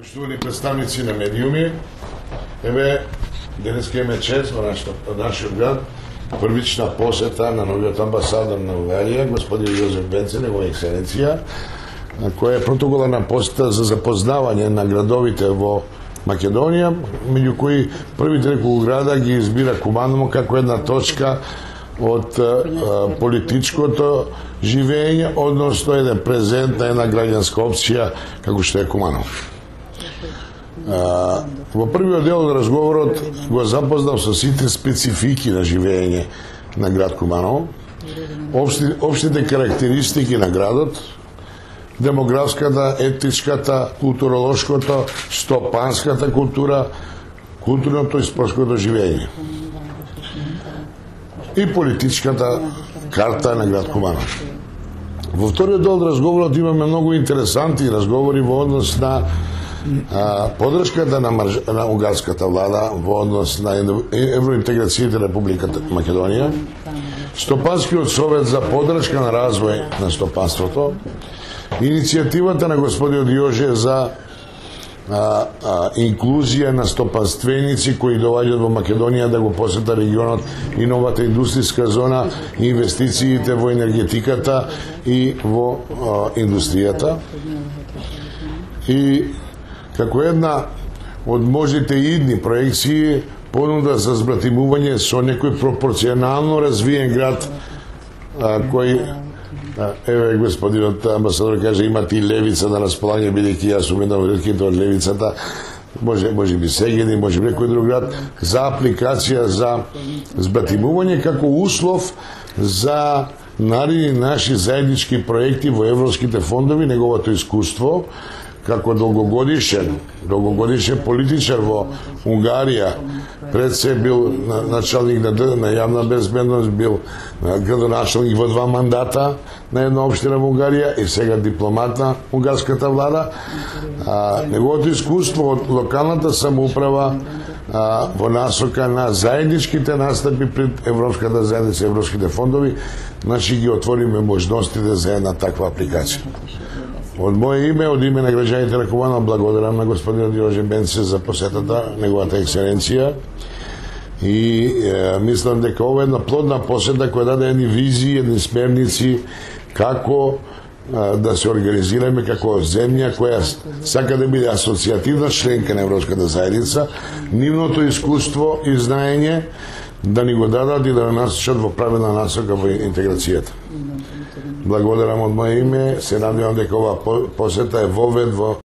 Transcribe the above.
Поштувани представници на медиуми, еве денеска имаме чест во нашиот град, првична посета на новиот амбасадор на Унгарија, господин Јозеф Бенце, негова екселенција, која е протоколарна посета за запознавање на градовите во Македонија, меѓу кои првите неколку града ги избира Куманово како една точка од политичкото живење, односно еден презент на една граѓанска опција како што е Куманово. Во првиот дел од разговорот го запознав со сите специфики на живење на град Куманово, општите карактеристики на градот, демографската, етничката, културолошкото, стопанската култура, културното и спортското живење и политичката карта на град Куманово. Во вториот дел од разговорот имаме многу интересантни разговори во однос на подршката на унгарската влада во однос на евроинтеграцијата на Република Македонија, Стопанскиот совет за подршка на развој на стопанството, иницијативата на господинот Јоже за инклузија на стопанственици кои доаѓаат во Македонија да го посетат регионот и новата индустријска зона, инвестициите во енергетиката и во индустријата. И како една од можните идни проекции понуда за збратимување со некој пропорционално развиен град кој еве господинот амбасадор каже имате и левица на располагање, бидејќи јас сум една од ретките од левицата, може би Сегедин, може би некој друг град, за апликација за збратимување како услов за наредни наши заеднички проекти во европските фондови, неговото искуство како долгогодишен политичар во Унгарија, пред се бил началник на јавна безбедност, бил градоначалник во 2 мандата на една општина во Унгарија и сега дипломат на унгарската влада. Неговото искуство од локалната самоуправа во насока на заедничките настапи пред Европската заедница, европските фондови, значи ги отвориме можностите за една таква апликација. Од моје име, од име на граѓаните на Куманово, благодарам на господинот Јоже Бенце за посетата, неговата екселенција. И мислам дека ова е една плодна посета која даде едни визии, едни смерници како да се организираме како земја која сака да биде асоцијативна членка на Европската заедница, нивното искуство и знаење да ни го дадат и да насочат во правилна насока во интеграцијата. Благодарам од моје име, се надевам дека ова посета е вовед во